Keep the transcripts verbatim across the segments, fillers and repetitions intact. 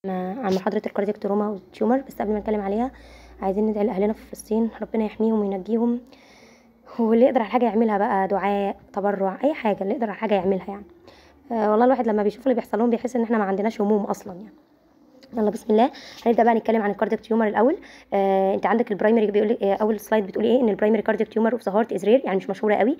عن محاضرة الكاردياك تروما والتيومر. بس قبل ما نتكلم عليها عايزين ندعي لأهلنا في فلسطين، ربنا يحميهم وينجيهم، واللي يقدر على حاجة يعملها بقى، دعاء، تبرع، أي حاجة اللي يقدر على حاجة يعملها يعني. آه والله الواحد لما بيشوف اللي بيحصل لهم بيحس إن احنا ما عندناش هموم أصلا يعني. يلا بسم الله. هنبدا بقى نتكلم عن الكاردياك تيومر الاول. آه انت عندك البرايمري، بيقول لك آه اول سلايد بتقول ايه؟ ان البرايمري كاردياك تيومر اوف ذا هارت از رير، يعني مش مشهوره قوي.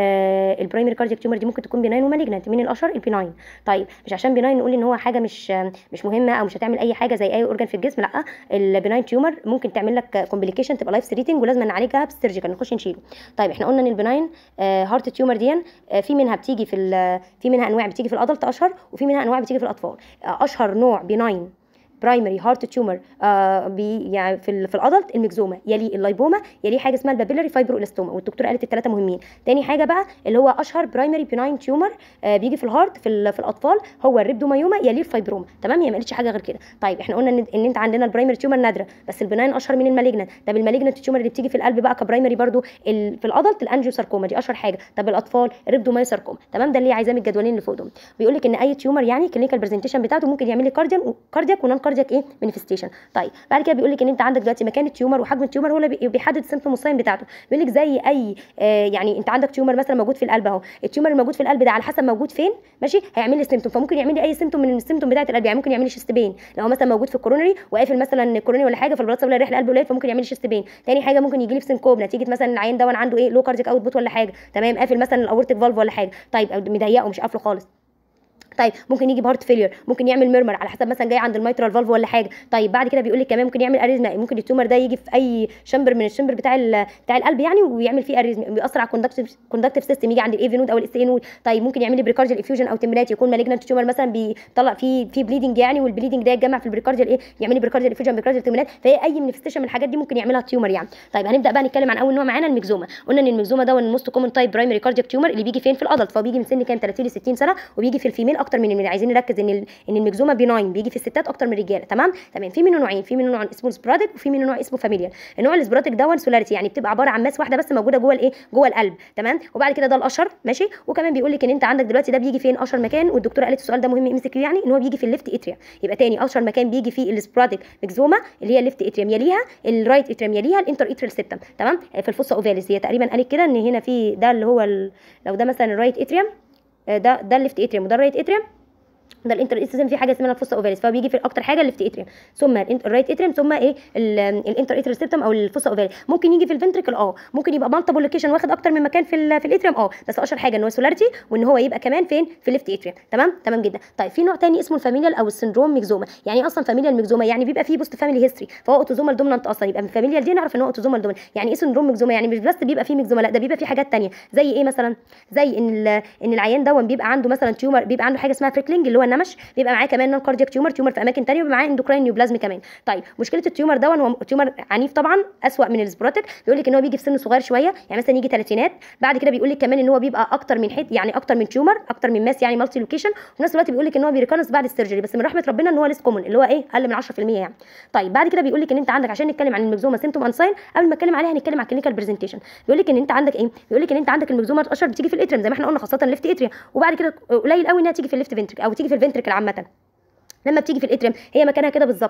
آه البرايمري كاردياك تيومر دي ممكن تكون بيناين ومالجنانت. مين الاشهر؟ البيناين. طيب مش عشان بيناين نقول ان هو حاجه مش مش مهمه او مش هتعمل اي حاجه زي اي اورجان في الجسم، لا. البيناين تيومر ممكن تعمل لك كومبليكيشن تبقى لايف ثريتنج ولازم نعالجها بالسيرجيكال، نخش نشيله. طيب احنا قلنا ان البيناين آه هارت تيومر دي آه في منها بتيجي في في منها انواع بتيجي في الادلت اشهر، وفي منها انواع بتيجي في الاطفال. آه اشهر نوع بيناين برايمري هارت تيومر آه بي يعني في في الادلت الميكزوما، يلي اللايبوما، يلي حاجه اسمها البابيلاري فايبروإلاستوما، والدكتوره قالت الثلاثه مهمين. تاني حاجه بقى اللي هو اشهر برايمري بيناين تيومر آه بيجي في الهارت في, في الاطفال هو الريبدومايوما، يلي الفايبروما. تمام، هي ما قالتش حاجه غير كده. طيب احنا قلنا ان, إن انت عندنا البرايمري تيومر نادره، بس البناين اشهر من المالجنت. طب المالجنت تيومر اللي بتيجي في القلب بقى كبرايمري برضو في الادلت الانجيوساركوما، دي اشهر حاجه. طب الاطفال الريبدومايوساركوما. تمام، ده اللي عايزاه من الجدولين اللي فوق دول. بيقول لك ان اي تيومر يعني كلينيكال برزنتيشن بتاعته ممكن يعمل لي كاردياك كاردياك ونون كاردياك ايه مانيفستيشن. طيب بعد كده بيقول لك ان انت عندك دلوقتي مكان التيومر وحجم التيومر هو اللي بيحدد السيمبتوم والساين بتاعته. بيقول لك زي اي آه يعني انت عندك تيومر مثلا موجود في القلب اهو، التيومر الموجود في القلب ده على حسب موجود فين ماشي هيعمل لي سيمبتوم، فممكن يعمل لي اي سيمبتوم من السيمبتوم بتاعه القلب. يعني ممكن يعمل لي شيست بين لو مثلا موجود في الكورونري وقافل مثلا الكورونري ولا حاجه، فالبلاد سبلاي رايح القلب قليل فممكن يعمل لي شيست بين. تاني حاجه ممكن يجي لي في سينكوب نتيجه مثلا العين ده عنده ايه لو كارديك اوت بوت ولا حاجه، تمام، قافل مثلا الاورتيك فالف ولا حاجه، طيب مضيقه ومش قافله خالص. طيب ممكن يجي بهارت فيلير، ممكن يعمل ميرمر على حسب مثلا جاي عند الميترال فالف ولا حاجه. طيب بعد كده بيقول لك كمان ممكن يعمل اريزما، ممكن التيومر ده يجي في اي شمبر من الشمبر بتاع بتاع القلب يعني ويعمل فيه اريزما، بيأثر على الكوندكتيف كوندكتيف سيستم، يجي عند الاي نود او الاس اي نود. طيب ممكن يعمل لي بريكارديال افيوجن او تمبلات، يكون مالجنت تيومر مثلا بيطلع فيه في بليدنج يعني، والبليدنج ده يتجمع في البريكارديال ايه يعمل لي بريكارديال افيوجن بريكارديال تمبلات. فهي اي مانيفستيشن من الحاجات دي ممكن يعملها التيومر يعني. طيب هنبدا بقى نتكلم عن اول نوع معانا الميكزوما. قلنا ان الميكزوما ده الموست كومن تايب برايمري كاردياك تيومر اللي بيجي فين؟ في الادلت، فهو بيجي من سن كام؟ ثلاثين ل ستين سنه، وبيجي في الفيميل اكتر من الميل. عايزين نركز ان ان الميكزوما بيناين بيجي في الستات اكتر من الرجاله. تمام تمام. في منه نوعين، في منه نوع اسمه سبراديك وفي منه نوع اسمه فاميليال. النوع السبراديك ده سولاريتي، يعني بتبقى عباره عن ماس واحده بس موجوده جوه الايه جوه القلب. تمام، وبعد كده ده الاشهر ماشي. وكمان بيقول لك ان انت عندك دلوقتي ده بيجي فين؟ اشهر مكان، والدكتوره قالت السؤال ده مهم امسك يعني، ان هو بيجي في الليفت اتريا. يبقى تاني اشهر مكان بيجي فيه السبراديك ميكزوما اللي هي الليفت اتريم، يليها الرايت اتريم، يليها الانتر اتريال سيبتم. تمام، في الفوسا اوفاليس هي تقريبا قالت كده ان هنا في ده اللي هو لو ده مثلا الرايت اتريم، ده ده الليفت اتريم وده الرايت اتريم، ده الانتر اتريم في حاجه اسمها الفوسا اوفاليس، فهو بيجي في اكتر حاجه الليفت اتريم ثم الرايت اتريم ثم ايه الانتر اتريال سيبتم او الفوسا اوفاليس. ممكن يجي في الفنتريكل اه، ممكن يبقى مالتيبل لوكيشن واخد اكتر من مكان في في الاتريم اه، بس اشهر حاجه ان هو سولاريتي وان هو يبقى كمان فين؟ في الليفت اتريم. تمام تمام جدا. طيب في نوع ثاني اسمه الفاميليال او السندروم ميكزوما. يعني ايه اصلا فاميليال ميكزوما؟ يعني بيبقى فيه بوست فاميلي هيستوري، فهو اوتوزومال دومينانت اصلا. يبقى من فاميليال دي نعرف ان هو اوتوزومال دومينانت. يعني ايه سندروم ميكزوما؟ يعني مش بس بيبقى فيه ميكزوما، لا ده بيبقى فيه حاجات ثانيه. زي ايه مثلا؟ زي ان ان العيان ده بيبقى عنده مثلا تيومر، بيبقى عنده حاجه اسمها فريكلينج اللي هو النمش، بيبقى معاه كمان نون كاردياك تيومر، تيومر في اماكن ثانيه، ومعاه اندوكراين نيوبلازم كمان. طيب مشكله التيومر ده هو تيومر عنيف طبعا، اسوأ من السبروتيك. بيقول لك ان هو بيجي في سن صغير شويه، يعني مثلا يجي ثلاثينات. بعد كده بيقول لك كمان ان هو بيبقى اكتر من حيط، يعني اكتر من تيومر، اكتر من ماس، يعني مالتي لوكيشن. وفي نفس الوقت بيقول لك ان هو بيريكونس بعد السيرجري، بس من رحمه ربنا ان هو ليس كومن، اللي هو ايه اقل من عشرة في المية يعني. طيب بعد كده بيقول لك ان انت عندك، عشان نتكلم عن الميكزوما سيمتوم ان ساين، قبل ما اتكلم عليها هنتكلم على الكلينيكال برزنتيشن. بيقول لك ان انت عندك ايه؟ بيقول لك ان انت عندك الميكزوما اشهر بتيجي في الاتريم زي ما احنا قلنا، خاصه الليفت اتريم، وبعد كده قليل قوي انها تيجي في الليفت فنتريك او تيجي في الفنتريكل عامه. لما بتيجي في الاتريم هي مكانها كده بالظبط،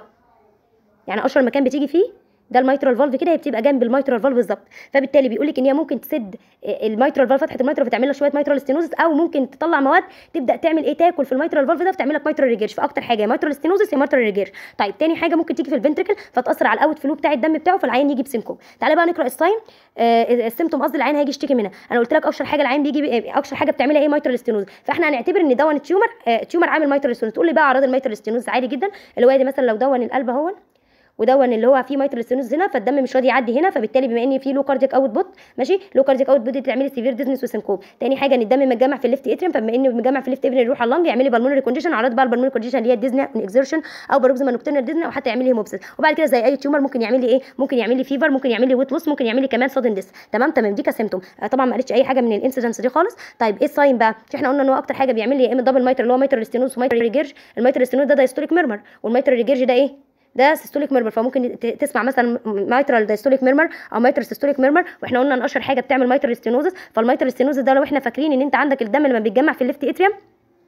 يعني اشهر مكان بتيجي فيه ده الميترال فالف كده، هي بتبقى جنب الميترال فالف بالظبط. فبالتالي بيقول لك ان هي ممكن تسد الميترال فالف، فتحه الميترال، فتعمل لك شويه ميترال ستينوزس، او ممكن تطلع مواد تبدا تعمل ايه تاكل في الميترال فالف ده فتعمل لك ميترال ريجيرش. فاكتر حاجه يا ميترال ستينوزس يا ميترال ريجيرش. طيب تاني حاجه ممكن تيجي في الفنتريكل فتاثر على الاوت فلو بتاع الدم بتاعه، فالعين يجي بسينكوب. تعالى بقى نقرا الساين آه السيمتوم، قصدي العين هيجي يشتكي منها. انا قلت لك اشهر حاجه العين بيجي اشهر حاجه بتعملها ايه؟ ميترال ستينوزس. فاحنا هنعتبر ان دون التيومر آه تيومر عامل ميترال ستينوزس. تقول لي بقى اعراض الميترال ستينوزس عادي جدا، اللي هو مثلا لو دون القلب اهو ودون اللي هو فيه ميترال ستينوز هنا، فالدم مش راضي يعدي هنا، فبالتالي بما ان في لو كاردياك اوت بوت ماشي، لو كاردياك اوت بوت تعملي سيفير ديزنس وسنكوب. تاني حاجه ان الدم متجمع في الليفت اتريم، فبما انه متجمع في الليفت اتريم يروح على اللنج يعمل لي بالمونري كونديشن. اعراض بقى البالمونري كونديشن اللي هي الديزني اكزيرشن او باروكسيما نوكتيرنال ديزني، او حتى يعمل لي هيموبسيس. وبعد كده زي اي تيومر ممكن يعمل لي ايه؟ ممكن يعمل لي فيفر، ممكن يعمل لي ويت لوس، ممكن يعمل لي كمان سادن ديس. تمام تمام، دي كسيمتوم. آه طبعا ما قالتش اي حاجه من الانسيدنس دي خالص. طيب ايه الساين بقى؟ احنا قلنا ان هو اكتر حاجه بيعمل لي يا اما دبل مايتر اللي هو مايترال ستينوز ومايترال ريجيرج. المايترال ستينوز ده دايستوليك ميرمر، والمايترال ريجيرج ده ايه؟ ده سيستوليك ميرمر. فممكن تسمع مثلا مايترال دايستوليك ميرمر او مايترال سيستوليك ميرمر، واحنا قلنا ان اشهر حاجه بتعمل مايترال ستينوزس. فالمايترال ستينوزس ده لو احنا فاكرين ان انت عندك الدم لما بيتجمع في الليفت اتريم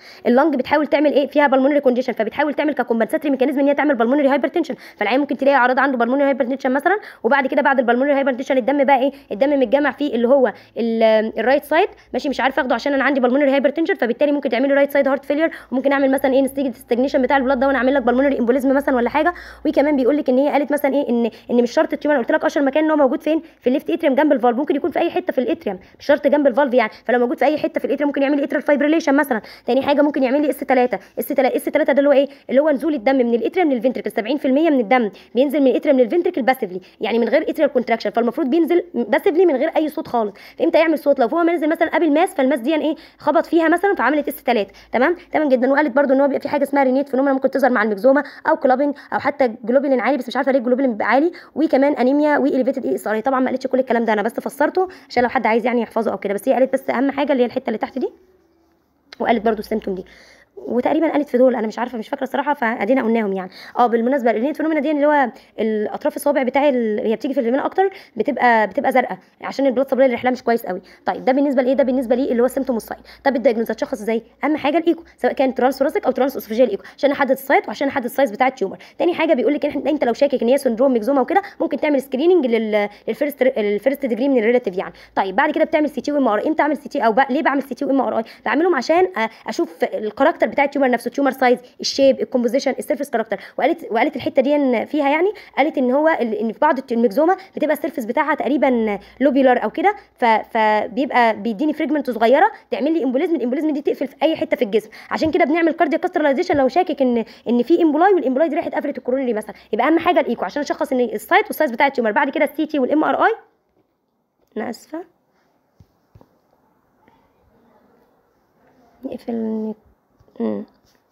اللنج بتحاول تعمل ايه فيها بالمونري كونديشن، فبتحاول تعمل ككومبنساتري ميكانيزم ان هي تعمل بالمونري هايبرتنشن، فالعيان ممكن تلاقي اعراض عنده بالمونري هايبرتنشن مثلا، وبعد كده بعد البالمونري هايبرتنشن الدم بقى ايه، الدم متجمع فيه اللي هو الرايت سايد ماشي، مش عارف اخده عشان انا عندي بالمونري هايبرتنشن، فبالتالي ممكن تعمل لي رايت سايد هارت فيلير، وممكن اعمل مثلا ايه نتيجه الستجنيشن بتاع البلاد ده وانا اعمل لك بالمونري امبوليزم مثلا ولا حاجه. وكمان بيقول لك ان هي قالت مثلا ايه ان ان مش شرط التيومر، قلت لك اشهر مكان ان هو موجود فين في الليفت اتريوم جنب الفالف، ممكن يكون في اي حته في الاتريوم مش شرط جنب الفالف يعني، فلو موجود في اي حته في الاتريوم ممكن يعمل لي اتريال فايبريليشن مثلا. تاني حاجه ممكن يعمل لي اس ثلاثة، اس ثلاثة اس ثلاثة ده اللي هو ايه، اللي هو نزول الدم من الاتريوم للفنتركل، سبعين في المية من الدم بينزل من الاتريوم للفنتركل باسفلي يعني من غير اتريال كونتراكشن، فالمفروض بينزل باسفلي من غير اي صوت خالص. فامتى يعمل صوت؟ لو هو نزل مثلا قبل ماس، فالماس دي ايه خبط فيها مثلا فعملت اس ثلاثة. تمام تمام جدا. وقالت برده ان هو بيبقى في حاجه اسمها رينيت فينومينا ممكن تظهر مع الميكزوما او كلابنج او حتى جلوبولين عالي، بس مش عارفه ليه الجلوبولين بيبقى عالي، وكمان انيميا واليفيتد اي اس ار. طبعا ما قالتش كل الكلام ده، انا بس فسرته عشان لو حد عايز يعني يحفظه او كده، بس هي قالت بس اهم حاجه اللي هي الحته اللي تحت دي، وقالت برده السيمتوم دي، وتقريبا قالت في دول انا مش عارفه مش فاكره الصراحه، فادينا قلناهم يعني. اه بالمناسبه الرينيت فينومينا دي اللي هو الاطراف الصوابع بتاعي ال... هي بتيجي في اليمين اكتر، بتبقى بتبقى زرقاء عشان البلاد سبلاي اللي رحلها مش كويس قوي. طيب ده بالنسبه لايه، ده بالنسبه ليه اللي هو السيمتوم والساين. طب الدايجنوز هتشخص ازاي؟ اهم حاجه الايكو، سواء كان ترانس ثوراسيك او ترانس اسوفيجيال ايكو عشان نحدد السايت وعشان نحدد السايز بتاع التيومر. تاني حاجه بيقول لك ان انت لو شاكك ان هي سندروم ميكزوما وكده ممكن تعمل سكريننج لل... للفيرست الفيرست ديجري من الريلاتيف يعني. طيب بعد كده بتعمل سي تي وام ار. امتى اعمل سي تي او بقى ليه بعمل سي تي وام ار اي؟ بعملهم عشان اشوف الكاركتر بتاع التيومر نفسه، التيومر سايز، الشيب، الكومبوزيشن، السيرفيس كاركتر. وقالت وقالت الحته دي فيها يعني، قالت ان هو ان في بعض الميكزوما بتبقى السيرفيس بتاعها تقريبا لوبيولار او كده، فبيبقى بيديني فريجمنت صغيره تعمل لي امبوليزم، الامبوليزم دي تقفل في اي حته في الجسم، عشان كده بنعمل كاردياك كاسترلايزيشن لو شاكك ان ان في امبولاي والامبولاي دي راحت قفلت الكورونري مثلا. يبقى اهم حاجه الايكو عشان اشخص ان السايت والسايز بتاع التيومر. بعد كده السي تي والام ار اي. انا اسفه نقفل. امم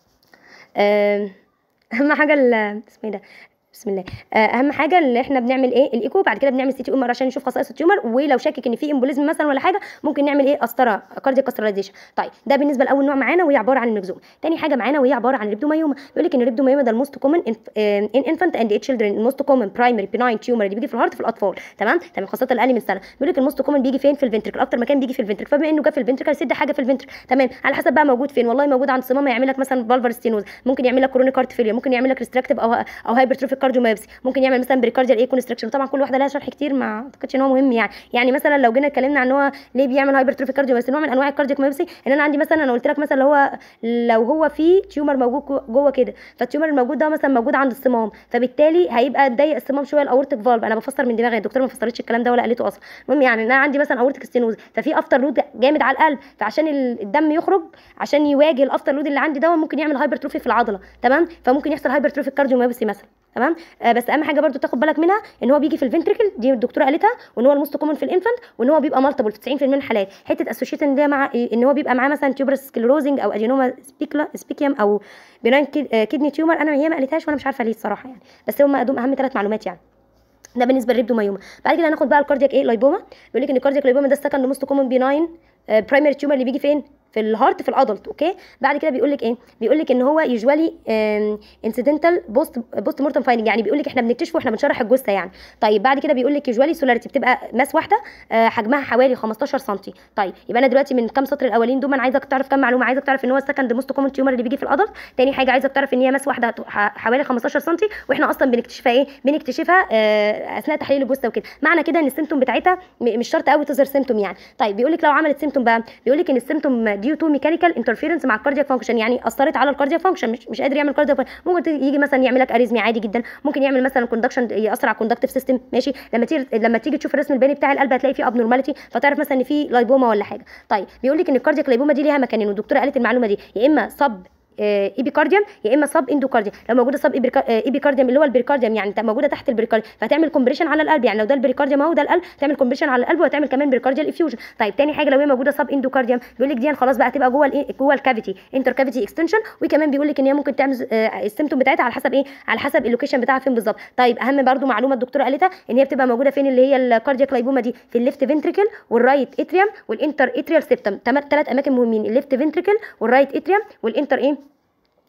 اهم حاجه اسمه ايه ده، بسم الله. اهم حاجه اللي احنا بنعمل ايه الايكو، بعد كده بنعمل سي تي ام ار عشان نشوف خصائص التيومر، ولو شاكك ان في امبوليزم مثلا ولا حاجه ممكن نعمل ايه قسطره كاردياك كاسترايزيشن. طيب ده بالنسبه لاول نوع معانا وهي عباره عن الميكزوما. تاني حاجه معانا وهي عباره عن الريبدومايوما. بيقول لك ان الريبدومايوما ده الموست كومن ان انفانت اند تشيلدرن، الموست كومن برايمري بيناين تيومر اللي بيجي في الهارت في الاطفال. تمام تمام خاصه الاقل من سنه. بيقول لك الموست كومن بيجي فين في الفنتركل، اكتر مكان بيجي في الفنتركل، فبما انه جه في الفنتركل سد حاجه في الفنتركل. تمام على حسب بقى موجود فين، والله موجود عند صمام يعمل لك مثلا فالفر ستينوز، ممكن يعمل لك كورونيك هارت فيلير، ممكن يعمل لك ريستراكتيف او او هايبرتروفيك كارديوميوباثي، ممكن يعمل مثلا بريكارديال ايه كونستراكشن. طبعا كل واحده لها شرح كتير ما اعتقدش ان هو مهم يعني. يعني مثلا لو جينا اتكلمنا عن هو ليه بيعمل هايبرتروفيك كارديوميوباثي، نوع من انواع الكاردياك ميوباثي ان انا عندي مثلا، انا قلت لك مثلا لو هو لو هو في تيومر موجود جوه كده، فالتيومر الموجود ده مثلا موجود عند الصمام، فبالتالي هيبقى مضايق الصمام شويه الاورتيك فالف. انا بفسر من دماغي، الدكتوره ما فسرتش الكلام ده ولا قالته اصلا. المهم يعني ان انا عندي مثلا اورتيك ستينوز، ففي افتر لود جامد على القلب، فعشان الدم يخرج عشان يواجه الافتر لود اللي عندي ده ممكن يعمل هايبرتروفي في العضله. تمام فممكن يحصل هايبرتروفيك كارديوميوباثي مثلا. تمام آه بس اهم حاجه برده تاخد بالك منها ان هو بيجي في الفنتريكل، دي الدكتوره قالتها، وان هو الموست كومن في الانفانت، وان هو بيبقى مالتيبل في تسعين في المية من الحالات. حته اسوشيشن ده مع ان هو بيبقى معاه مثلا تيوبرس سكليروزنج او ادينوما سبيكلا سبيكيوم او بناين كيدني تيومر. انا هي ما قالتهاش وانا مش عارفه ليه الصراحه يعني، بس هم اهم ثلاث معلومات يعني. ده بالنسبه للريبدومايوما. بعد كده هناخد بقى الكاردياك ايه لايبوما. بيقول لك ان الكاردياك لايبوما ده السكند موست كومن بيناين برايمري تيومر اللي بيجي فين في الهارت في الادلت. اوكي بعد كده بيقول لك ايه، بيقول لك ان هو يوجوالي انسيدنتال بوست بوست مورتم فايندنج، يعني بيقول لك احنا بنكتشفه واحنا بنشرح الجثه يعني. طيب بعد كده بيقول لك يوجوالي سولاريتي، بتبقى ماس واحده حجمها حوالي خمستاشر سم. طيب يبقى انا دلوقتي من كام سطر الاولين دول انا عايزك تعرف كام معلومه. عايزك تعرف ان هو السكند موست كومن تيومر اللي بيجي في الادلت. تاني حاجه عايزك تعرف ان هي ماس واحده حوالي خمستاشر سم، واحنا اصلا بنكتشفها ايه بنكتشفها اثناء تحليل الجثه وكده. معنى كده ان السيمتوم بتاعتها مش شرط قوي تظهر سيمتوم يعني. طيب بيقول لك لو عملت سيمتوم بقى، بيقول لك ان السيمتوم ديو تو ميكانيكال انترفيرنس مع الكاردياك فانكشن، يعني اثرت على الكاردياك فانكشن، مش مش قادر يعمل كاردياك. ممكن يجي مثلا يعمل لك اريزمي عادي جدا، ممكن يعمل مثلا كوندكشن ياثر على الكوندكتيف سيستم ماشي. لما تيجي لما تيجي تشوف الرسم البياني بتاع القلب هتلاقي فيه ابنورماليتي، فتعرف مثلا ان في لايبوما ولا حاجه. طيب بيقول لك ان الكاردياك لايبوما دي ليها مكانين، والدكتوره قالت المعلومه دي، يا اما صب ايبيكارديوم يا اما سب اندوكارديوم. لو موجوده سب ايبيكارديوم اللي هو البريكارديوم يعني انت موجوده تحت البريكارديوم، فهتعمل كومبريشن على القلب. يعني لو ده البريكارديوم اهو ده القلب، تعمل كومبريشن على القلب وهتعمل كمان بريكارديال افيوجن. طيب تاني حاجه لو هي موجوده سب اندوكارديوم، بيقول لك دي خلاص بقى هتبقى جوه الايه جوه الكافيتي انتر كافيتي اكستنشن. وكمان بيقول لك ان هي ممكن تعمل السيمتوم بتاعتها على حسب ايه على حسب اللوكيشن بتاعها فين بالظبط. طيب اهم برده معلومه الدكتوره قالتها ان هي بتبقى موجوده فين، اللي هي الكاردياك لايبوما دي في الليفت فنتريكل والرايت اتريوم والانتر اتريال سيبتم. ثلاث اماكن مهمين، الليفت فنتريكل والرايت اتريوم والانتر ايه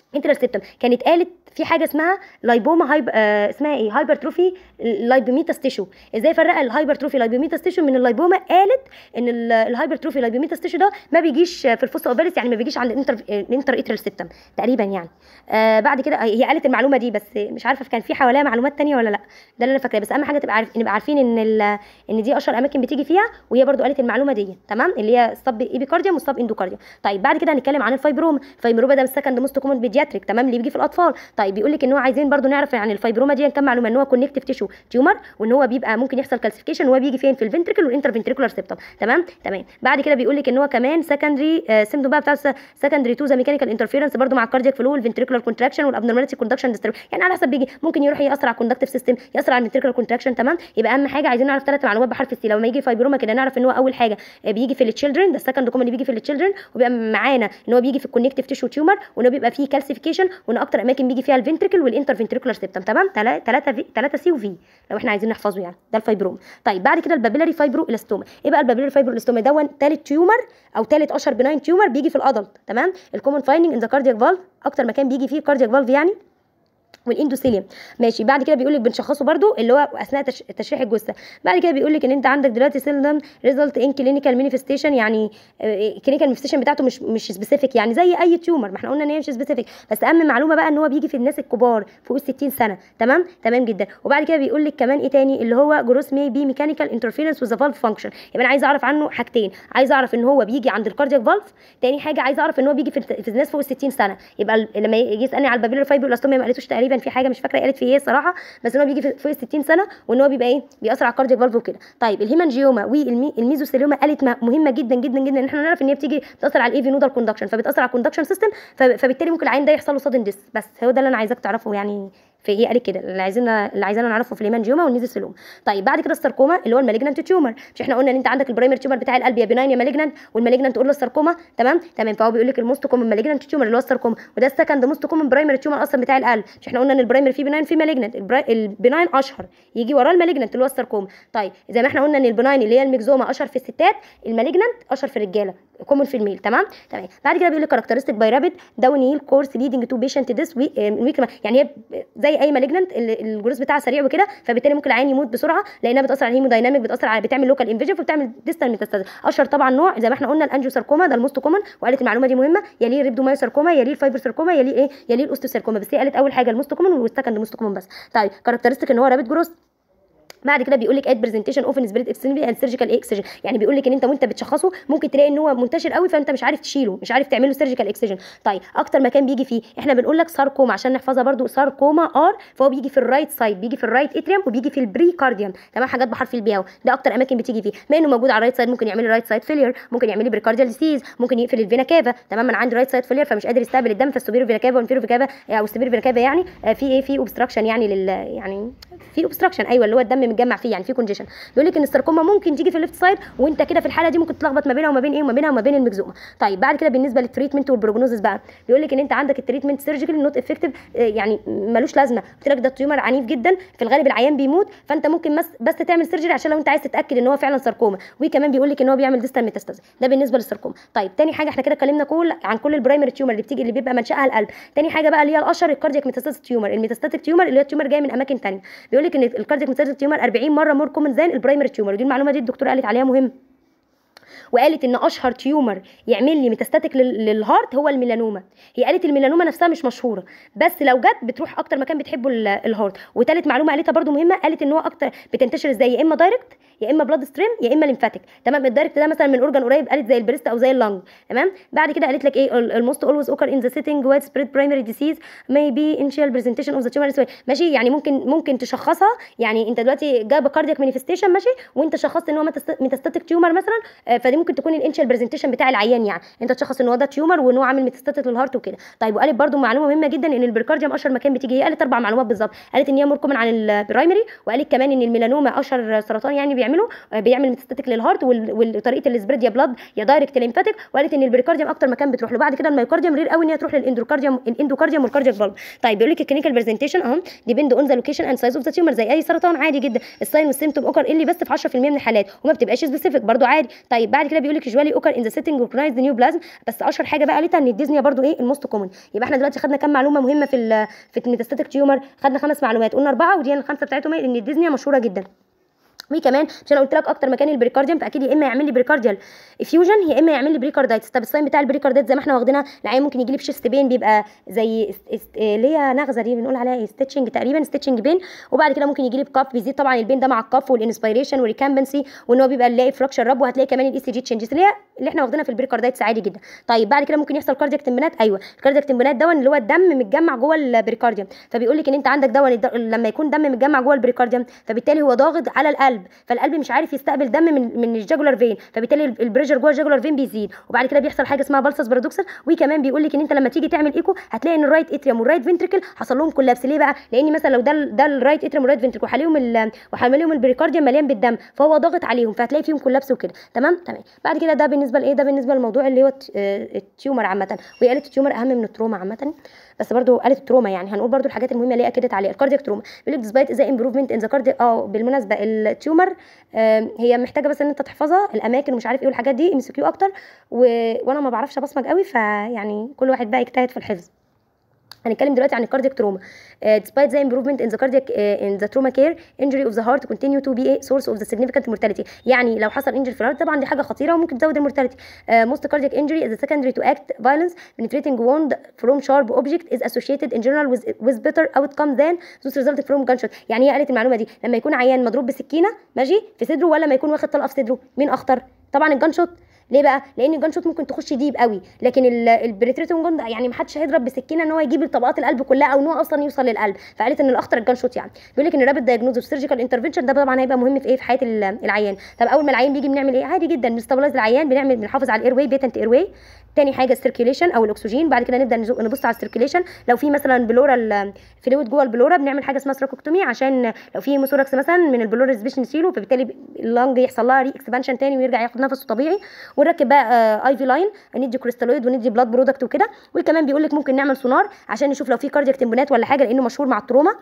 انترال سيبتم كانت قالت في حاجه اسمها لايبوما هايب آه اسمها ايه هايبرتروفي لايبوميتاس تيشو. ازاي فرق الهايبرتروفي لايبوميتاس تيشو من اللايبوما؟ قالت ان الهايبرتروفي لايبوميتاس تيشو ده ما بيجيش في الفوسا اوفاليس، يعني ما بيجيش عند الانتر الانتر اترال سيبتم تقريبا يعني. آه بعد كده هي قالت المعلومه دي، بس مش عارفه كان في حواليها معلومات تانية ولا لا، ده اللي انا فاكراه. بس اهم حاجه تبقى عارف نبقى عارفين ان ان دي اشهر اماكن بتيجي فيها، وهي برده قالت المعلومه دي تمام، اللي هي السب ايبيكارديوم والسب اندوكارديوم. طيب بعد كده هنتكلم عن الفايبروما. الفايبروما ده السكند موست كومن بيدياتريك تمام، اللي بيجي في الاطفال. طيب بيقول لك ان هو عايزين برده نعرف عن الفايبروما دي كام معلومه، ان هو كونكتيف تيشو تيومر، وان هو بيبقى ممكن يحصل كالسيفيكيشن، وهو بيجي فين؟ في الفنتريكل والانتر فنتريكولار سيبتم تمام تمام. بعد كده بيقول لك ان هو كمان سكندري آه سيمتوم بقى بتاع سكندري تو ذا ميكانيكال انترفيرنس برده مع الكاردياك فلو والفنتريكولار كونتراكشن والابنورماليتي كوندكشن ديسترب، يعني على حسب بيجي ممكن يروح ياثر على الكوندكتيف سيستم، ياثر على الفنتريكولار كونتراكشن تمام. يبقى اهم حاجه عايزين نعرف ثلاث معلومات بحرف السي. لما يجي فايبروما كده نعرف ان هو اول حاجه بيجي في التشيلدرن، ده السكند كومن اللي بيجي في التشيلدرن، وبيبقى معانا ان هو بيجي في الكونكتيف تيشو تيومر، وان هو بيبقى فيه كالسيفيكيشن، وان اكتر اماكن بيجي فيها الفنتريكل والانتر فنتريكولار سيبتم تمام. ثلاثه ثلاثه سي وفي لو احنا عايزين نحفظه يعني، ده الفايبروما. طيب بعد كده البابيلاري فايبرو الاستوما. ايه بقى البابيلاري فايبرو الاستوما؟ دون ثالث تيومر او ثالث اشهر بناين تيومر بيجي في الادلت تمام. الكومن فايندنج ان ذا كاردياك فالف، اكتر مكان بيجي فيه كاردياك فالف يعني، والاندوثيليوم ماشي. بعد كده بيقول لك بنشخصه برده اللي هو اثناء تش... تشريح الجثه. بعد كده بيقول لك ان انت عندك دلوقتي سيلدم ريزلت ان كلينيكال مانيفستيشن، يعني الكلينيكال مانيفستيشن بتاعته مش مش سبيسيفيك، يعني زي اي تيومر، ما احنا قلنا ان هي مش سبيسيفيك. بس اهم معلومه بقى ان هو بيجي في الناس الكبار فوق ال ستين سنه تمام تمام جدا. وبعد كده بيقول لك كمان ايه تاني، اللي هو جروس مي بي ميكانيكال انترفيرنس وذ فالف فانكشن. يبقى انا عايز اعرف عنه حاجتين، عايز اعرف ان هو بيجي عند الكاردياك فالف، تاني حاجه عايز اعرف ان هو بيجي في, في الناس فوق ال ستين سنه. يبقى لما يجي يسالني على البابيلر فايبر الاستوميا ما قالتوش تقريبا في حاجه مش فاكره في ايه صراحه، بس ان هو بيجي فوق ال ستين سنه، وان هو بيبقى ايه بيأثر على الكاردياك فالف وكده. طيب الهيمانجيوما والميزوثيليوما قالت مهمه جدا جدا جدا ان احنا نعرف ان هي بتيجي بتأثر على الايفي نودال كوندكشن، فبتأثر على الكوندكشن سيستم، فبالتالي ممكن العين ده يحصل له صدن ديس. بس هو ده اللي انا عايزاك تعرفه يعني، في هي قالت كده اللي عايزيننا اللي عايزانا نعرفه في الهيمانجيوما والميزوثيليوما. طيب بعد كده الساركوما اللي هو المالجنانت تيومر. مش احنا قلنا ان انت عندك البرايمري تيومر بتاع القلب يا بناين يا مالجنانت، والمالجنانت تقول له الساركوما تمام تمام. فهو بيقول لك الموست كومن مالجنانت تيومر اللي هو الساركوما، وده السكند موست كومن برايمري تيومر اصلا بتاع القلب. مش احنا قلنا ان البرايمري فيه بناين فيه مالجنانت، البناين اشهر يجي وراه المالجنانت اللي هو الساركوما. طيب زي ما احنا قلنا ان البناين اللي هي الميكزوما اشهر في الستات، المالجنانت اشهر في الرجاله كومن في الميل تمام تمام. بعد كده بيقول لك كاركترستيك باي رابيد داون هيل كورس ليدنج تو بيشنت ديس ويك، يعني هي زي اي مالجنانت الجلوس بتاعها سريع وكده، فبالتالي ممكن العين يموت بسرعه لانها بتاثر على الهيمودايناميك، بتاثر على بتعمل لوكال انفيجن، فبتعمل ديستال ميتاستاز. اشهر طبعا نوع زي ما احنا قلنا الانجيوساركوما، ده الموست كومن، وقالت المعلومه دي مهمه. يليه الريبدومايوساركوما، يليه الفايبر ساركوما، يليه ايه يليه الاوستيوساركوما، بس هي قالت اول حاجه الموست كومن والسكند موست كومن بس. طيب كاركترستيك ان هو رابيد جروس. بعد كده بيقول لك اد برزنتيشن اوفن سبريد اكستريملي اند سيرجيكال اكسجن، يعني بيقول لك ان انت وانت بتشخصه ممكن تلاقي ان هو منتشر قوي، فانت مش عارف تشيله، مش عارف تعمل له سيرجيكال اكسجن. طيب اكتر مكان بيجي فيه احنا بنقول لك ساركوما عشان نحفظها برده، ساركوما ار، فهو بيجي في الرايت سايد، بيجي في الرايت اتريوم، وبيجي في البري كارديوم تمام، حاجات بحرف البي، ده اكتر اماكن بتيجي فيه. ما انه موجود على الرايت سايد ممكن يعمل لي رايت سايد فيلير، ممكن يعمل لي بريكارديال ديسيز، ممكن يقفل الفينا كافا تمام. انا عندي رايت سايد فيلير فمش قادر يستقبل الدم، فالسوبيرو فينا كافا والانفيرو فينا كافا او السوبيرو فينا كافا يعني في ايه في اوبستراكشن يعني لل يعني في اوبستراكشن ايوه اللي هو الدم متجمع فيه يعني في كونجيشن. بيقول لك ان الساركوما ممكن تيجي في الليفت سايد، وانت كده في الحاله دي ممكن تلخبط ما بينها وما بين ايه وما بينها وما بين الميكزوما. طيب بعد كده بالنسبه للتريتمنت والبروجنوزس بقى، بيقول لك ان انت عندك التريتمنت سيرجيكال نوت افكتيف، يعني ملوش لازمه. قلت لك ده التيومر عنيف جدا، في الغالب العيان بيموت، فانت ممكن بس, بس تعمل سيرجري عشان لو انت عايز تتاكد ان هو فعلا ساركوما. وكمان بيقول لك ان هو بيعمل ديستال ميتاستاز، ده بالنسبه للساركوما. طيب تاني حاجه احنا كده اتكلمنا كل عن كل البرايمري تيومر اللي بتيجي اللي بيبقى منشاها القلب. تاني حاجه بقى اللي هي الاشهر الكاردياك ميتاستاتيك تيومر، الميتاستاتيك تيومر اللي هي التيومر جايه من اماكن ثانيه. بيقول لك ان الكاردياك ميتاستاتيك تيومر أربعين مره مور كومن ذان البرايمري تيومر، ودي المعلومه دي الدكتوره قالت عليها مهم. وقالت ان اشهر تيومر يعمل لي ميتاستاتيك للهارت هو الميلانوما. هي قالت الميلانوما نفسها مش مشهوره، بس لو جت بتروح اكتر مكان بتحبه الهارت. وثالث معلومه قالتها برده مهمه، قالت ان هو اكتر بتنتشر ازاي، يا اما دايركت يا اما بلاد ستريم يا اما ليمفاتيك تمام. الدايركت ده مثلا من اورجان قريب، قالت زي البريست او زي اللنج تمام. بعد كده قالت لك ايه الموست اولويز اوكر ان ذا سيتنج وايد سبريد برايمري ديسيز ماي بي انشال برزنتيشن اوف ذا تيومر ماشي. يعني ممكن ممكن تشخصها، يعني انت دلوقتي جاب كاردياك مانيفستيشن ماشي، وانت شخصت ان هو ميتاستاتيك تيومر مثلا، فدي ممكن تكون الانشال برزنتيشن بتاع العيان، يعني انت تشخص ان هو ده تيومر وان هو عامل ميتاستاتيك للهارت وكده. طيب وقالت برده معلومه مهمه جدا ان البريكارديوم اشهر مكان بتيجي. هي قالت اربع معلومات بالظبط، قالت ان هي مور كومن عن البرايمري، وقالت كمان ان الميلانوما اشهر سرطان يعني بيعمل بيعمله بيعمل ميتاستاتيك للهارت وطريقه السبريد يا بلاد يا دايركت ليمفاتيك، وقالت ان البريكارديوم اكتر مكان بتروح له. بعد كده الميوكارديوم رير قوي ان هي تروح للاندوكارديوم الاندوكارديوم والكاردياك فالف. طيب بيقول لك الكلينيكال برزنتيشن اهو ديبند اون ذا لوكيشن اند سايز اوف ذا تيومر، زي اي سرطان عادي جدا. الساين والسيمتوم اوكر اللي بس في عشرة في المية من الحالات وما بتبقاش سبيسيفيك برده عادي. طيب بعد كده بيقول لك يوجوالي اوكر ان ذا سيتنج اورجنايزد نيو بلازم، بس اشهر حاجه بقى قالتها ان الديزنيا برده ايه الموست كومن. يبقى احنا دلوقتي خدنا كام معلومه مهمه في في الميتاستاتيك تيومر؟ خدنا خمس معلومات، قلنا اربعه ودي الخمسه بتاعتهم ان الديزنيا مشهوره جدا. وكمان عشان قلت لك اكتر مكان البريكارديوم فاكيد يا اما يعمل لي بريكارديال افيوجن يا اما يعمل لي بريكاردايتس. طب الساين بتاع البريكاردايتس زي ما احنا واخدينها العيان ممكن يجي لي بشيست بين بيبقى زي اللي هي نغزه دي بنقول عليها ستيتشنج تقريبا ستيتشنج بين، وبعد كده ممكن يجي لي بكاف بيزيد طبعا البين ده مع الكاف والانسبيريشن والريكامبنسي وان هو بيبقى نلاقي فراكشر رب، وهتلاقي كمان الاي سي جي تشينجز اللي هي اللي احنا واخدينها في البريكاردايتس عادي جدا. طيب بعد كده ممكن يحصل كاردياك تمبونات. ايوه الكاردياك تمبونات ده اللي هو الدم متجمع جوه البريكارديوم، فبيقول لك ان انت عندك ده لما يكون دم متجمع جوه البريكارديوم فبالتالي هو ضاغط على القلب، فالقلب مش عارف يستقبل دم من من الجاجولار فين، فبالتالي البريشر جوه الجاجولار فين بيزيد، وبعد كده بيحصل حاجه اسمها بالسس بارادوكسال. وكمان بيقول لك ان انت لما تيجي تعمل ايكو هتلاقي ان الرايت اتريوم والرايت فنتريكل حصل لهم كولابس. ليه بقى؟ لان مثلا لو ده ده الرايت اتريوم والرايت فنتريكل وحواليهم وحواليهم البريكارديوم مليان بالدم فهو ضاغط عليهم فهتلاقي فيهم كولابس وكده. تمام تمام. بعد كده ده بالنسبه لايه؟ ده بالنسبه للموضوع اللي هو التيومر عامه. وهي قالت التيومر اهم من التروما عامه، بس برضو قالت التروما يعني هنقول برضو الحاجات المهمه اللي هي اكدت عليها. الكاردياك تروما بيقول لك ديسبايت ذا امبروفمنت ان ذا كاردياك. اه بالمناسبه التيومر هي محتاجه بس ان انت تحفظها الاماكن ومش عارف ايه والحاجات دي ام سي كيو اكتر، و... وانا ما بعرفش ابصمج قوي فيعني كل واحد بقى يجتهد في الحفظ. هنتكلم دلوقتي عن الكاردياك تروما. uh, despite the improvement in the cardiac uh, in the trauma care injury of the heart continue to be a source of the significant mortality. يعني لو حصل انجري في الهارت طبعا دي حاجه خطيره وممكن تزود المورتاليتي. uh, most cardiac injury is a secondary to act violence penetrating wound from sharp object is associated in general with with better outcome than those resulting from gunshot. يعني هي قالت المعلومه دي لما يكون عيان مضروب بسكينه ماشي في صدره ولا ما يكون واخد طلقه في صدره مين اخطر؟ طبعا الجان شوت. ليه بقى؟ لان الجان شوت ممكن تخش ديب قوي، لكن البريتريتنج جون يعني ما حدش هيضرب بسكينه ان هو يجيب طبقات القلب كلها او ان هو اصلا يوصل للقلب، فقالت ان الاخطر الجان شوت. يعني بيقول لك ان الرابيد دايجنوز سيرجيكال انترفنشن ده طبعا هيبقى مهم في ايه؟ في حياه العيان. طب اول ما العيان بيجي بنعمل ايه؟ عادي جدا بنستابلايز العيان، بنعمل بنحافظ على الاير واي بيتنت اير واي. تاني حاجه السيركيوليشن او الاكسجين. بعد كده نبدا نبص على السيركيوليشن، لو في مثلا بلورال فلويد جوه البلورا بنعمل حاجه اسمها ثراكوكتومي عشان لو في مسوركس مثلا من البلورا سبيش نشيله، فبالتالي اللنج يحصل لها ري اكسبانشن تاني ويرجع ياخد نفسه طبيعي. ونركب بقى اي في لاين ندي كريستالويد وندي بلاد برودكت وكده. وكمان بيقول لك ممكن نعمل سونار عشان نشوف لو في كاردياك تمبونات ولا حاجه لانه مشهور مع التروما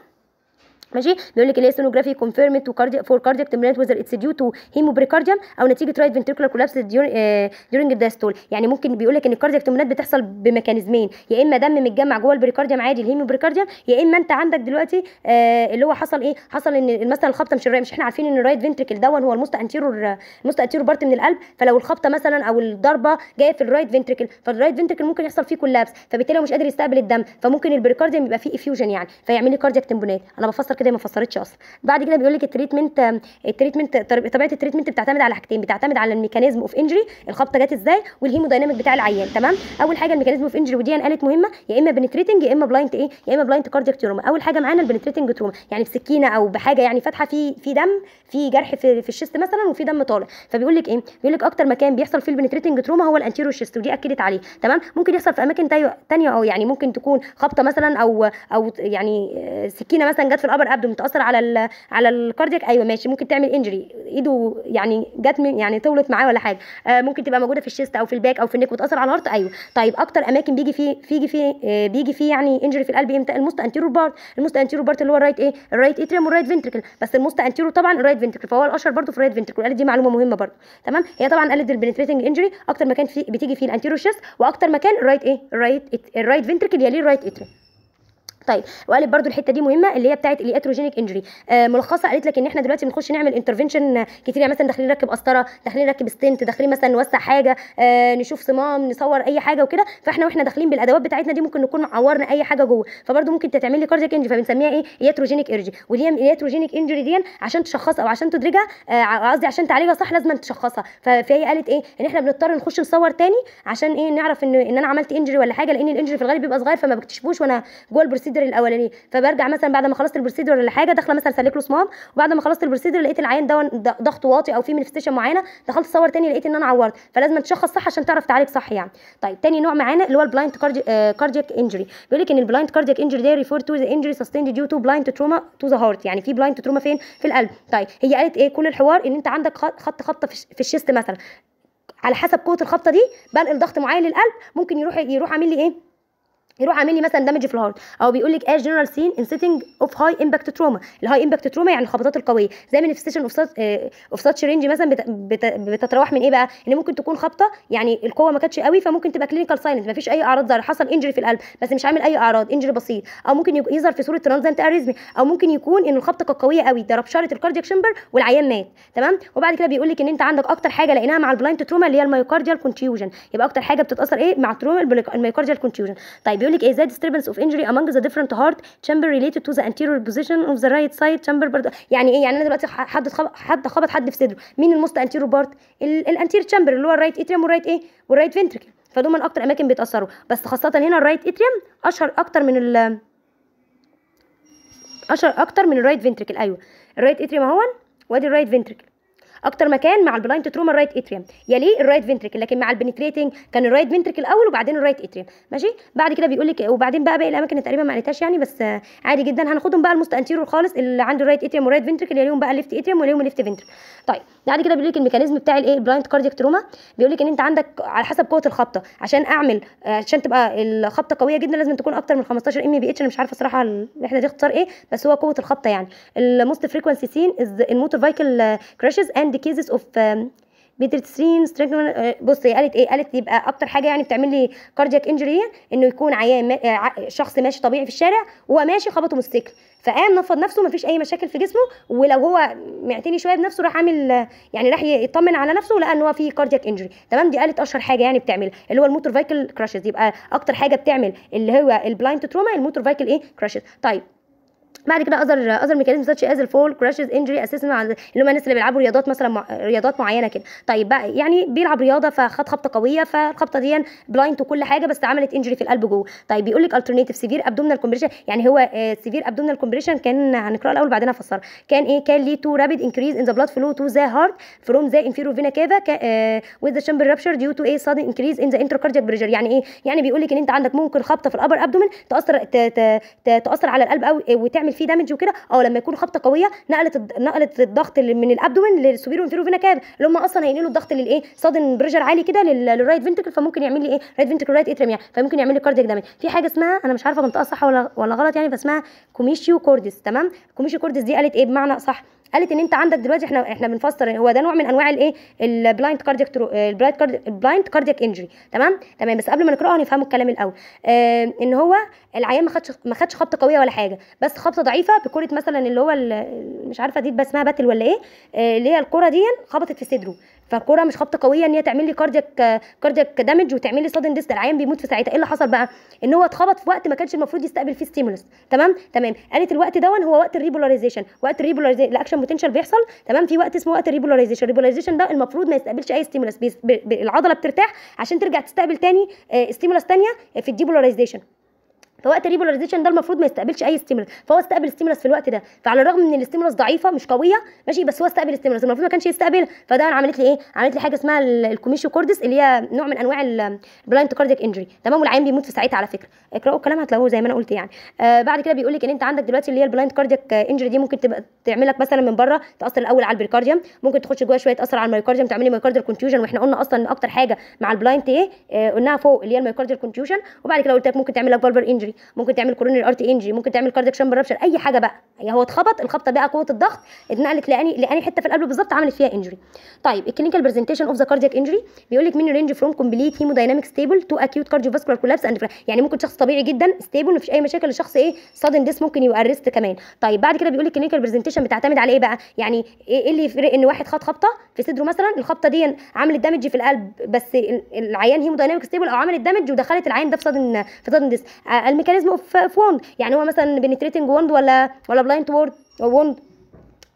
ماشي. بيقول لك اللي هي سونوجرافي كونفيرمد تو كاردياك فور كاردياك تمبونات وذر اتس ديو تو هيموبريكارديوم او نتيجه رايت فنتريكولار كولابس ديورنج الدايستول. يعني ممكن بيقول لك ان الكاردياك تمبونات بتحصل بميكانيزمين، يا اما دم متجمع جوه البريكارديوم عادي الهيموبريكارديوم، يا اما انت عندك دلوقتي آه اللي هو حصل ايه؟ حصل ان مثلا الخبطه مش الرايت، مش احنا عارفين ان الرايت فنتريكل دون هو الموست انتيرور الموست انتيرور بارت من القلب، فلو الخبطه مثلا او الضربه جايه في الرايت فنتريكل فالرايت فنتريكل ممكن يحصل فيه كولابس، فبالتالي هو مش قادر يستقبل الدم، فممكن البريكارديوم يبقى فيه افيوجن يعني فيعمل لي كاردياك تمبونات. انا بفسر كده ما فسرتش اصلا. بعد كده بيقول لك التريتمنت التريتمنت طبيعه التريتمنت بتعتمد على حاجتين، بتعتمد على الميكانيزم اوف انجري الخبطه جت ازاي والهيمودايناميك بتاع العيان. تمام. اول حاجه الميكانيزم اوف انجري ودي قالت مهمه، يا اما بنتريتنج يا اما بلايند ايه يا اما بلايند كاردياك تروما. اول حاجه معانا البنتريتنج تروما يعني بسكينه او بحاجه يعني فاتحه في في دم في جرح في, في الشيست مثلا وفي دم طالع، فبيقول لك ايه؟ بيقول لك اكتر مكان بيحصل فيه البنتريتنج تروما هو الانتيرو شيست ودي اكدت عليه. تمام. ممكن يحصل في اماكن ثانيه او يعني ممكن تكون خبطه مثلا او او يعني سكينه مثلا جت في الابر ابدو متاثر على ال على الكاردياك ايوه ماشي ممكن تعمل انجري، ايده يعني جت يعني طولت معاه ولا حاجه. آه ممكن تبقى موجوده في الشيست او في الباك او في النك وتاثر على الهارت ايوه. طيب اكتر اماكن بيجي فيه بيجي فيه آه بيجي فيه يعني انجري في القلب امتى؟ الموست انتيرور بارت. الموست انتيرور بارت اللي هو الرايت ايه؟ الرايت اتريوم والرايت فنتريكل، بس الموست انتيرور طبعا الرايت فنتريكل فهو الاشهر برده في الرايت فنتريكل. قالت دي معلومه مهمه برده. تمام. هي طبعا قالت البنتريتنج انجري اكتر مكان فيه بتيجي فيه الانتيرور شيست واكتر مكان الرايت ايه؟ الرايت الرايت فنتريكل يليه الرايت اتريوم. طيب وقالت برده الحته دي مهمه اللي هي بتاعه الياتروجينيك انجري. آه ملخصه قالت لك ان احنا دلوقتي بنخش نعمل انترفنشن كتير، يعني مثلا داخلين نركب قسطره، داخلين نركب ستنت، داخلين مثلا نوسع حاجه، آه نشوف صمام، نصور اي حاجه وكده، فاحنا واحنا داخلين بالادوات بتاعتنا دي ممكن نكون عورنا اي حاجه جوه، فبرده ممكن تعمل لي كاردياك انجري فبنسميها ايه؟ ياتروجينيك انجري. ودي الياتروجينيك انجري دي عشان تشخصها او عشان تدرجها قصدي آه عشان تعالجها صح لازم تشخصها. فهي قالت ايه؟ ان احنا بنضطر نخش نصور تاني عشان ايه؟ نعرف ان ان انا عملت انجري ولا حاجه، لان الانجري في الغالب بيبقى صغير فما بكتشفوش وانا جوه البروسيدر البروسيدور الاولاني، فبرجع مثلا بعد ما خلصت البروسيدور ولا حاجه داخله مثلا سلك له صمام، وبعد ما خلصت البروسيدور لقيت العيان ده ضغطه واطي او في مانيفستيشن معينه، دخلت اصور تاني لقيت ان انا عورت، فلازم تشخص صح عشان تعرف تعالج صح يعني. طيب تاني نوع معانا اللي هو البلايند كاردياك انجري. بيقول لك ان البلايند كاردياك انجري ده ريفير تو ذا انجري سستيند ديو تو بلايند تروما تو ذا هارت، يعني في بلايند تروما فين؟ في القلب. طيب هي قالت ايه؟ كل الحوار ان انت عندك خط خطه في الشيست مثلا، على حسب قوه الخبطه دي بنقل ضغط معين للقلب، ممكن يروح يروح عامل لي ايه؟ يروح عامل لي مثلا دامج في الهارت. او بيقول لك از جنرال سين ان سيتنج اوف هاي امباكت تروما. الهاي امباكت تروما يعني الخبطات القويه، زي مانيفستيشن اوف اوف ساتش رينج مثلا بت بت بتتراوح من ايه بقى؟ ان ممكن تكون خبطه يعني القوه ما كانتش قوي، فممكن تبقى كلينيكال سايلنت، ما فيش اي اعراض ظاهره، حصل انجري في القلب بس مش عامل اي اعراض، انجري بسيط. او ممكن يظهر في صوره ترانزنت اريزمي، او ممكن يكون ان الخبطه كانت قويه قوي، ده ربشره الكاردياك شامبر والعيان مات. تمام. وبعد كده بيقول لك ان انت عندك اكتر حاجه لقيناها مع البلايند تروما اللي هي المايوكارديال كونتيوجن، يبقى اكتر حاجه بتتاثر ايه مع التروما المايوكارديال كونتيوجن. طيب بيقول لك ايه؟ زي disturbance of injury among the different heart chamber related to the anterior position of the right side chamber برضه. يعني ايه؟ يعني انا دلوقتي حد خبط حد خبط حد في صدره، مين الموست انتيريور بارت؟ الانتير تشامبر اللي هو الرايت اتريوم والرايت ايه؟ والرايت فنتركل، فدول من اكتر اماكن بيتاثروا، بس خاصه هنا الرايت اتريوم اشهر اكتر من ال اشهر اكتر من الرايت فنتركل. ايوه الرايت اتريوم اهون، وادي الرايت فنتركل اكتر مكان مع البلايند تروما الرايت اتريوم، يليه الرايت فنتركل، لكن مع البنتريتنج كان الرايت فنتركل الاول وبعدين الرايت اتريوم. ماشي. بعد كده بيقول لك وبعدين بقى باقي الاماكن تقريبا ما قالتهاش يعني، بس عادي جدا هناخدهم بقى الموست انتيريور خالص اللي عنده الرايت اتريوم والرايت فنتركل، يليهم بقى الليفت اتريوم وليهم الليفت فنتركل. طيب بعد كده بيقول لك الميكانيزم بتاع الايه بلايند كاردياك تروما. بيقول لك ان انت عندك على حسب قوه الخبطه، عشان اعمل عشان تبقى الخبطه قويه جدا لازم تكون اكتر من خمستاشر ام بي اتش. انا مش عارفه الصراحه الوحده دي اختصار ايه، بس هو قوه الخبطه يعني. الموست فريكوانسي سين از الموتور فايكل كراشز اند كيسز اوف بيترتسين ستريكمان. بص هي قالت ايه؟ قالت يبقى اكتر حاجه يعني بتعمل لي كاردياك انجري انه يكون عيان ما... شخص ماشي طبيعي في الشارع وهو ماشي خبطه موتوسيكل، فقام نفض نفسه مفيش اي مشاكل في جسمه، ولو هو معتني شويه بنفسه راح عامل يعني راح يطمن على نفسه لقى ان هو في كاردياك انجري. تمام. دي قالت اشهر حاجه يعني بتعمل اللي هو الموتور فايكل كراشز، يبقى اكتر حاجه بتعمل اللي هو البلايند تروما الموتور فايكل ايه كراشز. طيب بعد كده اذر اذر ميكانيزم ساتش از الفول كراشز انجري اساسا اللي هم الناس اللي بيلعبوا رياضات مثلا مع... رياضات معينه كده. طيب بقى يعني بيلعب رياضه فخد خبطه قويه، فالخبطه دي بلايند وكل حاجه بس عملت انجري في القلب جوه. طيب بيقول لك الترناتيف سيفير ابدومينال كومبريشن، يعني هو سيفير ابدومينال كومبريشن كان هنقرا الاول بعدين افسرها. كان ايه؟ كان لي تو رابيد انكريز ان ذا بلاد فلو تو ذا هارت فروم ذا انفيرو فينا كافا وذ ذا شامبر رابشر ديو تو ايه سادن انكريز ان ذا انتراكاردياك بريشر. يعني ايه؟ يعني بيقول لك ان انت عندك ممكن خبطه في الابر ابدومين تاثر تاثر على القلب قوي وتعمل فيه دامج وكده، او لما يكون خبطه قويه نقلت نقلت الضغط من الابدومين للسوبيرو انفيرو فينا كافا اللي هم اصلا هينقلوا الضغط للايه سادن بريشر عالي كده للرايت فنتركل، فممكن يعمل لي ايه رايت فنتركل رايت اتريم يعني، فممكن يعمل لي كاردياك دامج. في حاجه اسمها انا مش عارفه بنطقها صح ولا ولا غلط يعني، بس اسمها كوميشيو كوردس. تمام. كوميشيو كوردس دي قالت ايه بمعنى صح؟ قالت ان انت عندك دلوقتي احنا احنا بنفسر هو ده نوع من انواع الايه البلايند كاردياك البلايند كاردياك البلايند كاردياك انجري. تمام تمام. بس قبل ما نقراها نفهموا الكلام الاول. آه ان هو العيان ما خدش ما خدش خبطه قويه ولا حاجه، بس خبطه ضعيفه بكره مثلا اللي هو مش عارفه دي بس اسمها باتل ولا ايه، آه اللي هي الكره دي خبطت في صدره، فالكره مش خبطه قويه ان هي تعمل لي كاردياك كاردياك دامج وتعمل لي صدن ديست، العيان بيموت في ساعتها. ايه اللي حصل بقى؟ ان هو اتخبط في وقت ما كانش المفروض يستقبل فيه ستيمولس. تمام تمام. قالت الوقت دون هو وقت الريبولاريزيشن، وقت الريبولاريزيشن الاكشن بوتنشال بيحصل. تمام. في وقت اسمه وقت الريبولاريزيشن، الريبولاريزيشن ده المفروض ما يستقبلش اي ستيمولس، العضله بترتاح عشان ترجع تستقبل تاني ستيمولس ثانيه في الديبولاريزيشن، فوقت الريبولاريزيشن ده المفروض ما يستقبلش اي ستيمولس، فهو استقبل ستيمولس في الوقت ده، فعلى الرغم ان الاستيمولس ضعيفه مش قويه ماشي، بس هو استقبل ستيمولس المفروض ما كانش يستقبل، فده عملت لي ايه؟ عملت لي حاجه اسمها الكوميشيو كوردس اللي هي نوع من انواع البلايند كاردياك انجري. تمام. والعيان بيموت في ساعتها على فكره، اقراوا الكلام هتلاقوه زي ما انا قلت يعني. آه بعد كده بيقول لك ان انت عندك دلوقتي اللي هي البلايند كاردياك انجري دي ممكن تبقى تعمل لك مثلا من بره تاثر الاول على البريكارديوم، ممكن تخش جوه شويه تاثر على المايوكارديوم تعمل لي مايوكارديال كونتيوجن، واحنا قلنا اصلا ان اكتر حاجه مع البلايند ايه آه قلناها فوق اللي هي المايوكارديال كونتيوجن. وبعد كده قلت لك ممكن تعمل لك فالفر انجري، ممكن تعمل كورونري ارتي انجري، ممكن تعمل كاردياك شامبر رابشر، اي حاجه بقى يعني هو اتخبط الخبطه بقى قوه الضغط اتنقلت لاني لاني حته في القلب بالظبط عملت فيها انجري. طيب الكلينيكال برزنتيشن اوف ذا كاردياك انجري بيقول لك من رينج فروم كومبليت هيمودايناميك ستيبل تو اكيوت كارديوفاسكولار كولابس اند، يعني ممكن شخص طبيعي جدا ستيبل مفيش اي مشاكل لشخص ايه سادن ديس ممكن يبقى ارست كمان. طيب بعد كده بيقول لك الكلينيكال برزنتيشن بتعتمد على ايه بقى؟ يعني ايه اللي يفرق ان واحد خد خبطه في صدره مثلا، الخبطه دي عملت دامج في القلب بس العيان هيمودايناميك ستيبل، او عملت دامج ودخلت العيان ده في سادن في سادن ديس. الميكانيزم اوف ووند، يعني هو مثلا بنتريتنج ووند ولا ولا بلايند وورد ووند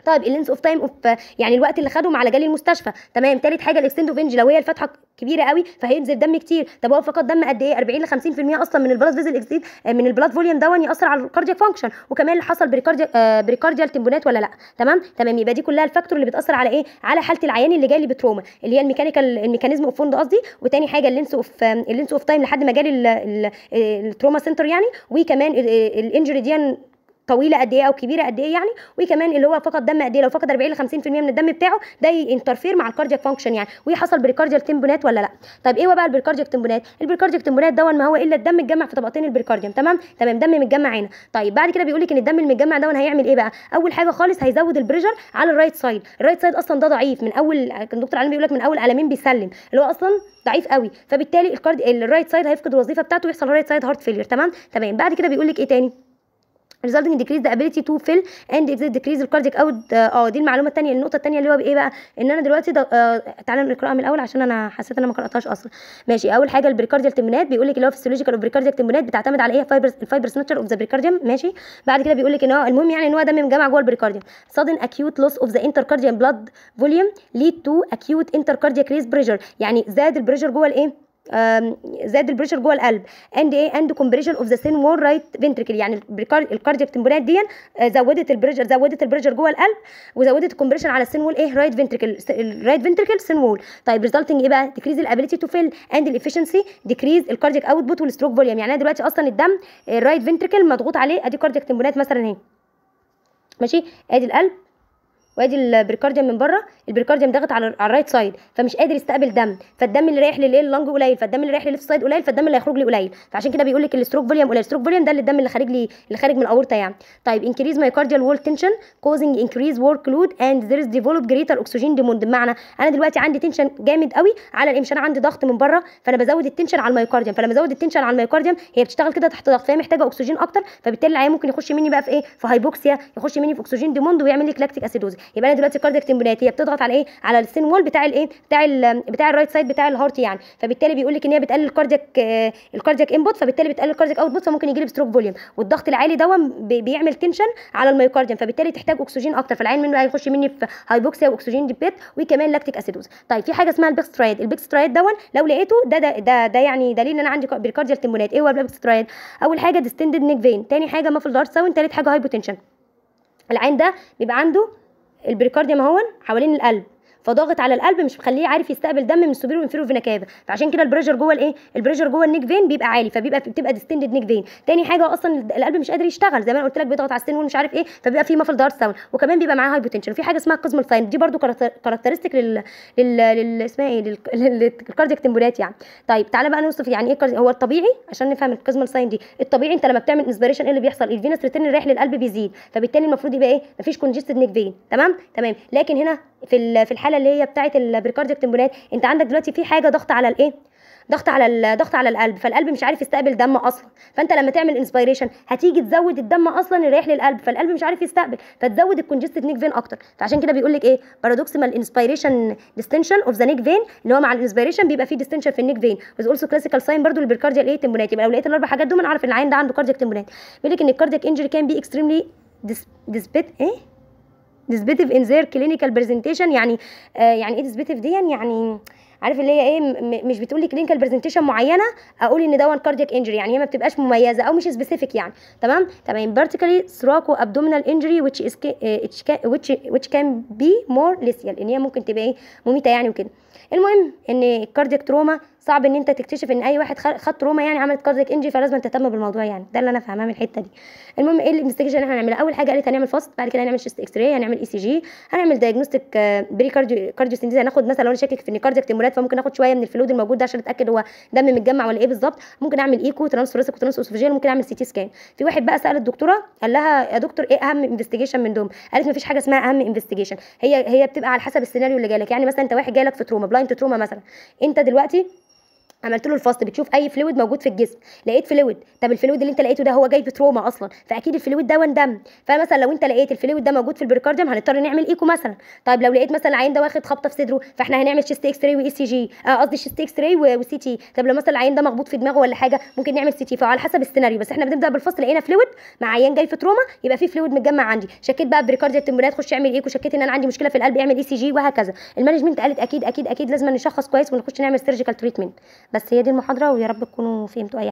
طيب اللينس اوف تايم اوف يعني الوقت اللي خدهم على جالي المستشفى. تمام. تالت حاجه الاكستند اوف انج، لو هي الفتحه كبيره قوي فهينزل دم كتير. طب هو فقط دم قد ايه؟ أربعين ل خمسين في المية اصلا من البلاد فيزل اكسيد من البلاد فوليوم دون ياثر على الكاردياك فانكشن، وكمان اللي حصل بريكارديا آه بريكارديال تمبونات ولا لا. تمام تمام. يبقى دي كلها الفاكتور اللي بتاثر على ايه؟ على حاله العيان اللي جاي لي بتروما، اللي هي الميكانيكال الميكانيزم اوف فوند قصدي. وتاني حاجه اللينس اوف اللينس اوف تايم لحد ما جالي التروما سنتر يعني. وكمان الانجري دي طويله قد ايه او كبيره قد ايه يعني. وكمان اللي هو فقد دم قد ايه، لو فقد أربعين ل خمسين في المية من الدم بتاعه ده ينترفير مع الكاردياك فانكشن يعني، ويحصل بريكارديال تمبونات ولا لا. طيب ايه هو بقى البريكاردياك تمبونات؟ البريكاردياك تمبونات دون ما هو الا الدم اتجمع في طبقتين البريكارديوم. تمام تمام. دم متجمع هنا. طيب بعد كده بيقول لك ان الدم المتجمع دون هيعمل ايه بقى؟ اول حاجه خالص هيزود البريشر على الرايت سايد. الرايت سايد اصلا ده ضعيف من اول، كان الدكتور علي بيقول لك من اول قلمين بيسلم، اللي هو اصلا ضعيف قوي، فبالتالي الكارد الرايت سايد هيفقد الوظيفه بتاعته ويحصل رايت سايد هارت فيلير. تمام تمام. بعد كده بيقول لك ايه تاني؟ resulting in decrease the ability to fill and decrease the cardiac out. اه دي المعلومه الثانيه. النقطه الثانيه اللي هو بايه بقى؟ ان انا دلوقتي آه تعالى نقراها من الاول عشان انا حسيت ان انا ما قراتهاش اصلا. ماشي. اول حاجه البريكارديال تمبونات بيقول لك اللي هو فيسيولوجيكال اوف بريكارديال تمبونات بتعتمد على ايه؟ فايبرز الفايبرس ناتشر اوف ذا بريكارديوم. ماشي. بعد كده بيقول لك ان هو المهم يعني ان هو دم مجمع جوه البريكارديوم. sudden acute loss of the intercardial blood volume lead to acute intercardiac raise pressure، يعني زاد البريشر جوه الايه؟ زاد البريشر جوه القلب. اند ايه؟ اند كومبريشن اوف ذا سين وول رايت فنتريكل، يعني الكاردياك تمبونات دي زودت البريشر زودت البريشر جوه القلب وزودت الكومبريشن على السين وول ايه؟ رايت فنتريكل الرايت فنتريكل سين وول. طيب ريزلتنج ايه بقى؟ ديكريز الابيليتي تو فيل اند الافشنسي، ديكريز الكاردياك اوتبوت والستروك فوليوم. يعني انا دلوقتي اصلا الدم الرايت فنتريكل مضغوط عليه، ادي كاردياك تمبونات مثلا اهي. ماشي. ادي القلب وادي البريكارديوم من بره، البريكارديوم ضاغط على على الرايت سايد فمش قادر يستقبل دم، فالدم اللي رايح للايه؟ اللنج قليل، فالدم اللي رايح للليفت سايد قليل، فالدم اللي هيخرج لي قليل. فعشان كده بيقول لك الستروك فوليوم قليل. الستروك فوليوم ده اللي الدم اللي خارج لي اللي خارج من الاورطه يعني. طيب انكريز مايوكارديال وول تنشن كوزنج انكريز ورك لود اند ذير از ديفلوب جريتر اكسجين ديموند. بمعنى انا دلوقتي عندي تنشن جامد قوي على الايه؟ مش انا عندي ضغط من بره، فانا بزود التنشن على المايوكارديوم، فلما ازود التنشن على المايوكارديوم هي بتشتغل كده تحت ضغط، فهي محتاجه اكسجين اكتر، فبالتالي العيان ممكن يخش مني بقى في ايه؟ في هايبوكسيا، يخش مني في اكسجين ديموند ويعمل لي لاكتيك اسيدوز. يبقى انا دلوقتي كاردياك تمبونات هي بتضغط على ايه؟ على السين وول بتاع الايه؟ بتاع ال بتاع الرايت سايد بتاع الهارت يعني. فبالتالي بيقول لك ان هي بتقلل الكاردياك آه الكاردياك انبوت، فبالتالي بتقلل الكاردياك اوتبوت، فممكن يجي لي ستروك فوليوم. والضغط العالي ده بيعمل تنشن على المايوكارديوم، فبالتالي تحتاج اكسجين اكتر، فالعين منه هيخش مني في هايبوكسيا واكسجين ديبيت وكمان لاكتيك اسيدوز. طيب في حاجه اسمها البيكسترايد. البيكسترايد دون لو لقيته ده ده ده, ده يعني دليل ان انا عندي بريكارديال تمبونات. ايه هو البيكسترايد؟ اول حاجه ديستندد نيك فين، ثاني حاجه مافل هارت ساوند، ثالث حاجه هايبوتنشن. العين ده بيبقى عنده البريكارديوم اهون حوالين القلب، فضاغط على القلب مش مخليه عارف يستقبل دم من السوبيرو وانفيرو فينا كافا، فعشان كده البريشر جوه الايه؟ البريشر جوه النيك فين بيبقى عالي، فبيبقى بتبقى ديستندد نيك فين. تاني حاجه اصلا القلب مش قادر يشتغل زي ما انا قلت لك، بيضغط على السن ومش عارف ايه، فبيبقى في مافل دارت ساوند، وكمان بيبقى معاه هايبوتنشن. في حاجه اسمها القزم ساين، دي برده كاركترستيك لل لل لل اسمها ايه؟ للكاردياك تمبونات يعني. طيب تعالى بقى نوصف يعني ايه كارد... هو الطبيعي عشان نفهم القزم ساين دي. الطبيعي انت لما بتعمل انسبيريشن ايه اللي بيحصل؟ الفينس ريتيرن رايح للقلب بيزيد، فبالتالي المفروض يبقى ايه؟ مفيش كونجستد نيك فين. تمام تمام. لكن هنا في في الحاله اللي هي بتاعه البريكاردياك تمبونات انت عندك دلوقتي في حاجه ضغط على الايه؟ ضغط على الضغط على القلب، فالقلب مش عارف يستقبل دم اصلا، فانت لما تعمل انسبيريشن هتيجي تزود الدم اصلا اللي رايح للقلب، فالقلب مش عارف يستقبل، فتزود الكونجستد نيك فين اكتر. فعشان كده بيقول لك ايه؟ بارادوكسيمال انسبيريشن ديستنشن اوف ذا نيك فين، اللي هو مع الانسبيريشن بيبقى فيه ديستنشن في النيك فين، وز اولسو كلاسيكال ساين برده للبريكارديال ايه؟ تمبونات. يبقى لو لقيت الاربع حاجات دول انا اعرف ان العين ده عنده كاردياك تمبونات. بيقول لك ان الكاردياك انجري كان بي اكستريملي ديسبيت ايه؟ ديسبيتيف ان ذير كلينيكال برزنتيشن. يعني آه يعني ايه ديسبيتيف دي؟ يعني عارف اللي هي ايه؟ مش بتقول لي كلينيكال برزنتيشن معينه اقول ان ده كاردياك انجري، يعني هي ما بتبقاش مميزه او مش سبيسيفيك يعني. تمام تمام. بارتيكولي ثراكو ابدومينال انجري which is which which can be more lethal، ان هي ممكن تبقى ايه؟ مميته يعني وكده. المهم ان الكاردياك تروما صعب ان انت تكتشف ان اي واحد خد تروما يعني عملت كاردياك انجري، فلازم تهتم بالموضوع يعني. ده اللي انا فاهماه من الحته دي. المهم ايه الانفستيجيشن اللي احنا هنعملها؟ اول حاجه قالت هنعمل فاست، بعد كده هنعمل شيست اكس راي، هنعمل اي سي جي، هنعمل دايجنوستيك بري كارديو كارديو سينثيز، هناخد مثلا لو انا شاكك في ان كاردياك تمبونات فممكن اخد شويه من الفلويد الموجود ده عشان اتاكد هو دم متجمع ولا ايه بالظبط. ممكن اعمل ايكو ترانسفورسيك وترانس اسوفيجيال، ممكن اعمل سي تي سكان. في واحد بقى سال الدكتوره قال لها يا دكتور ايه اهم انفستيجيشن من دول؟ قالت مفيش حاجه اسمها اهم انفستيجيشن، هي هي بتبقى على حسب السيناريو اللي جالك. يعني مثلا انت واحد جالك في تروما بلايند تروما مثلا، انت دلوقتي عملت له الفحص، بتشوف اي فلويد موجود في الجسم، لقيت فلويد، طب الفلويد اللي انت لقيته ده هو جاي في تروما اصلا، فاكيد الفلويد ده دم. فمثلا لو انت لقيت الفلويد ده موجود في البريكارديوم هنضطر نعمل ايكو مثلا. طيب لو لقيت مثلا العيان ده واخد خبطه في صدره، فاحنا هنعمل شيست اكس راي واي سي جي، آه قصدي شيست اكس راي وسي تي. طب لو مثلا العيان ده مخبوط في دماغه ولا حاجه ممكن نعمل سي تي. فعلى حسب السيناريو، بس احنا بنبدا بالفصل لقينا فلويد مع عيان جاي في تروما يبقى في فلويد متجمع عندي، شكيت بقى بريكارديال تمبونات خش اعمل ايكو، شكيت ان انا عندي مشكله في القلب اعمل اي سي جي، وهكذا. المانجمنت قالت اكيد اكيد اكيد لازم نشخص كويس ونخش نعمل سيرجيكال تريتمنت. بس هي دي المحاضره، ويا رب تكونوا فهمتوا اي